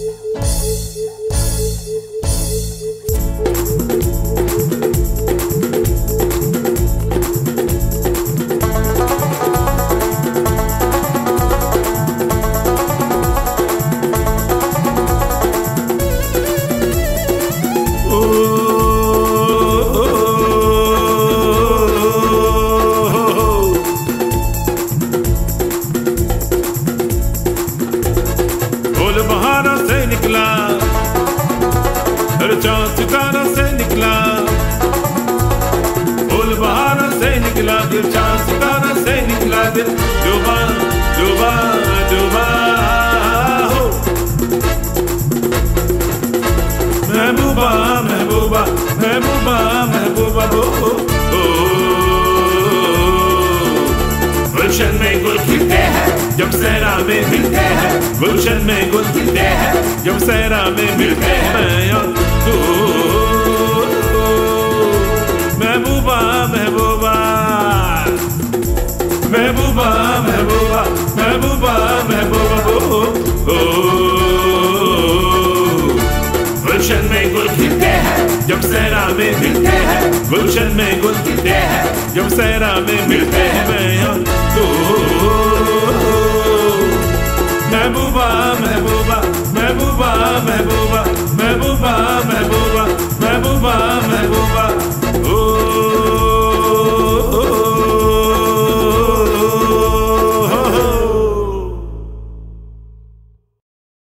बहारा से निकला, हर चांद सितारा से निकला, फूल बहारा से निकला, दिल चांद सितारा से निकला, दिल डूबा डूबा डूबा हो। महबूबा महबूबा महबूबा महबूबा हो। गुलशन में गुल खिलते हैं जब सहरा में मिलते हैं, गुलशन में गुल खिलते हैं जब सहरा में मिलते हैं। मैं और तू महबूबा महबूबा महबूबा महबूबा महबूबा महबूबा हो। गुलशन में गुल खिलते हैं जब सहरा में मिलते हैं, गुलशन में गुल खिलते हैं जब सहरा में मिलते हैं। मैं और तू महबूबा महबूबा महबूबा महबूबा महबूबा महबूबा